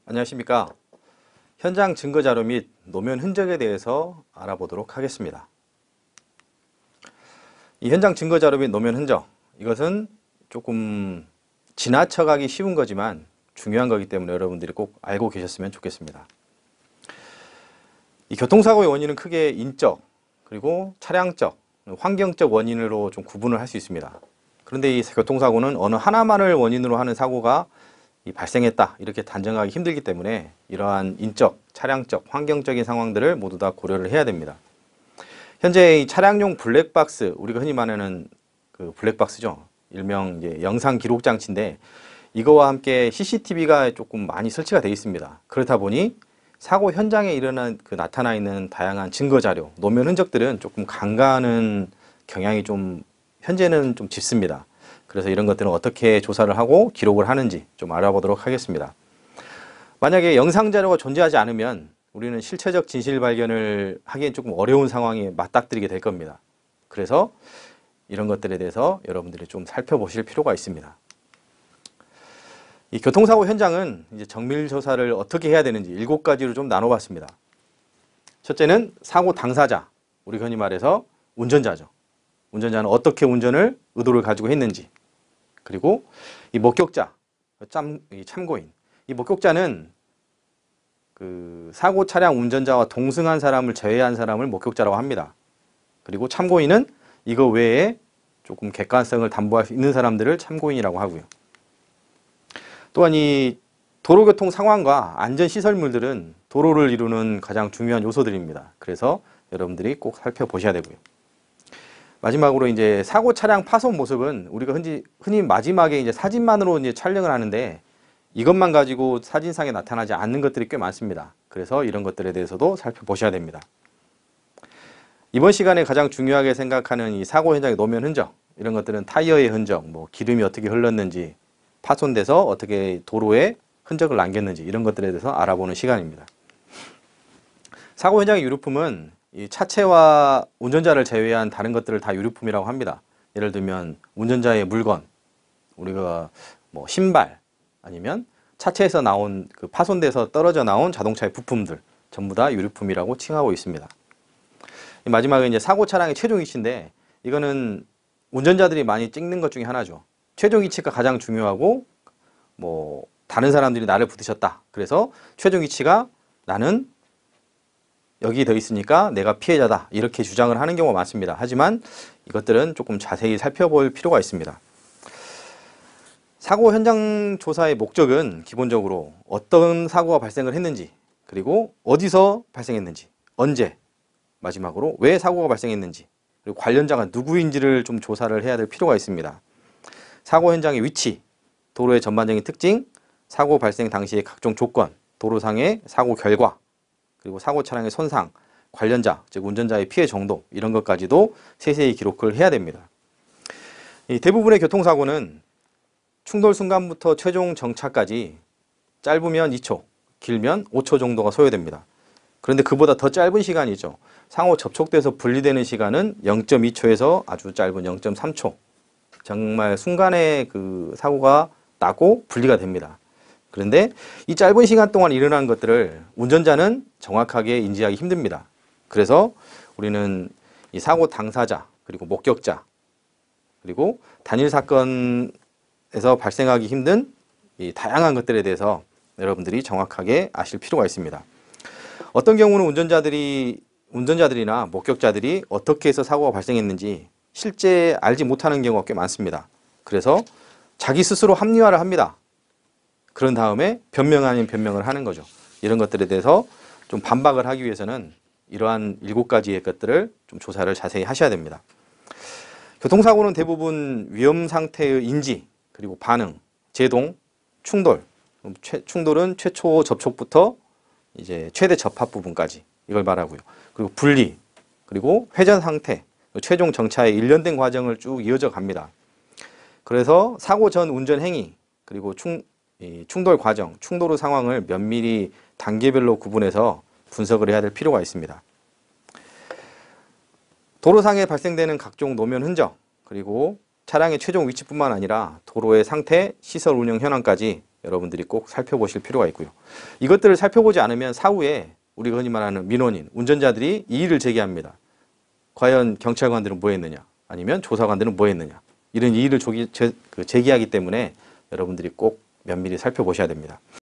안녕하십니까. 현장 증거 자료 및 노면 흔적에 대해서 알아보도록 하겠습니다. 이 현장 증거 자료 및 노면 흔적, 이것은 조금 지나쳐가기 쉬운 거지만 중요한 거기 때문에 여러분들이 꼭 알고 계셨으면 좋겠습니다. 이 교통사고의 원인은 크게 인적, 그리고 차량적, 환경적 원인으로 좀 구분을 할 수 있습니다. 그런데 이 교통사고는 어느 하나만을 원인으로 하는 사고가 발생했다 이렇게 단정하기 힘들기 때문에 이러한 인적, 차량적, 환경적인 상황들을 모두 다 고려를 해야 됩니다. 현재 이 차량용 블랙박스, 우리가 흔히 말하는 그 블랙박스죠. 일명 이제 영상 기록 장치인데 이거와 함께 CCTV가 조금 많이 설치가 되어 있습니다. 그렇다 보니 사고 현장에 나타나 있는 다양한 증거 자료, 노면 흔적들은 조금 간과하는 경향이 현재는 좀 짙습니다. 그래서 이런 것들은 어떻게 조사를 하고 기록을 하는지 좀 알아보도록 하겠습니다. 만약에 영상 자료가 존재하지 않으면 우리는 실체적 진실 발견을 하기엔 조금 어려운 상황에 맞닥뜨리게 될 겁니다. 그래서 이런 것들에 대해서 여러분들이 좀 살펴보실 필요가 있습니다. 이 교통사고 현장은 이제 정밀 조사를 어떻게 해야 되는지 7가지로 좀 나눠봤습니다. 첫째는 사고 당사자, 우리 흔히 말해서 운전자죠. 운전자는 어떻게 운전을 의도를 가지고 했는지, 그리고 이 목격자, 참고인. 이 목격자는 그 사고 차량 운전자와 동승한 사람을 제외한 사람을 목격자라고 합니다. 그리고 참고인은 이거 외에 조금 객관성을 담보할 수 있는 사람들을 참고인이라고 하고요. 또한 이 도로교통 상황과 안전시설물들은 도로를 이루는 가장 중요한 요소들입니다. 그래서 여러분들이 꼭 살펴보셔야 되고요. 마지막으로 이제 사고 차량 파손 모습은 우리가 흔히 마지막에 이제 사진만으로 이제 촬영을 하는데 이것만 가지고 사진상에 나타나지 않는 것들이 꽤 많습니다. 그래서 이런 것들에 대해서도 살펴보셔야 됩니다. 이번 시간에 가장 중요하게 생각하는 이 사고 현장의 노면 흔적, 이런 것들은 타이어의 흔적, 기름이 어떻게 흘렀는지, 파손돼서 어떻게 도로에 흔적을 남겼는지 이런 것들에 대해서 알아보는 시간입니다. 사고 현장의 유류품은 이 차체와 운전자를 제외한 다른 것들을 다 유류품이라고 합니다. 예를 들면 운전자의 물건, 우리가 신발, 아니면 차체에서 나온 그 파손돼서 떨어져 나온 자동차의 부품들 전부 다 유류품이라고 칭하고 있습니다. 마지막에 이제 사고 차량의 최종 위치인데 이거는 운전자들이 많이 찍는 것 중에 하나죠. 최종 위치가 가장 중요하고 다른 사람들이 나를 부딪혔다. 그래서 최종 위치가 나는 여기 더 있으니까 내가 피해자다. 이렇게 주장을 하는 경우가 많습니다. 하지만 이것들은 조금 자세히 살펴볼 필요가 있습니다. 사고 현장 조사의 목적은 기본적으로 어떤 사고가 발생을 했는지, 그리고 어디서 발생했는지, 언제, 마지막으로 왜 사고가 발생했는지, 그리고 관련자가 누구인지를 좀 조사를 해야 될 필요가 있습니다. 사고 현장의 위치, 도로의 전반적인 특징, 사고 발생 당시의 각종 조건, 도로상의 사고 결과, 그리고 사고 차량의 손상, 관련자, 즉 운전자의 피해 정도 이런 것까지도 세세히 기록을 해야 됩니다. 대부분의 교통사고는 충돌 순간부터 최종 정차까지 짧으면 2초, 길면 5초 정도가 소요됩니다. 그런데 그보다 더 짧은 시간이죠. 상호 접촉돼서 분리되는 시간은 0.2초에서 아주 짧은 0.3초. 정말 순간에 그 사고가 나고 분리가 됩니다. 그런데 이 짧은 시간 동안 일어난 것들을 운전자는 정확하게 인지하기 힘듭니다. 그래서 우리는 이 사고 당사자, 그리고 목격자, 그리고 단일 사건에서 발생하기 힘든 이 다양한 것들에 대해서 여러분들이 정확하게 아실 필요가 있습니다. 어떤 경우는 운전자들이나 목격자들이 어떻게 해서 사고가 발생했는지 실제 알지 못하는 경우가 꽤 많습니다. 그래서 자기 스스로 합리화를 합니다. 그런 다음에 변명 아닌 변명을 하는 거죠. 이런 것들에 대해서 좀 반박을 하기 위해서는 이러한 7가지의 것들을 좀 조사를 자세히 하셔야 됩니다. 교통사고는 대부분 위험 상태의 인지, 그리고 반응, 제동, 충돌. 충돌은 최초 접촉부터 이제 최대 접합 부분까지 이걸 말하고요. 그리고 분리, 그리고 회전 상태, 최종 정차의 일련된 과정을 쭉 이어져 갑니다. 그래서 사고 전 운전 행위, 그리고 충돌 과정, 충돌 후 상황을 면밀히 단계별로 구분해서 분석을 해야 될 필요가 있습니다. 도로상에 발생되는 각종 노면 흔적, 그리고 차량의 최종 위치뿐만 아니라 도로의 상태, 시설 운영 현황까지 여러분들이 꼭 살펴보실 필요가 있고요. 이것들을 살펴보지 않으면 사후에 우리가 흔히 말하는 민원인, 운전자들이 이의를 제기합니다. 과연 경찰관들은 뭐 했느냐, 아니면 조사관들은 뭐 했느냐, 이런 이의를 제기하기 때문에 여러분들이 꼭 면밀히 살펴보셔야 됩니다.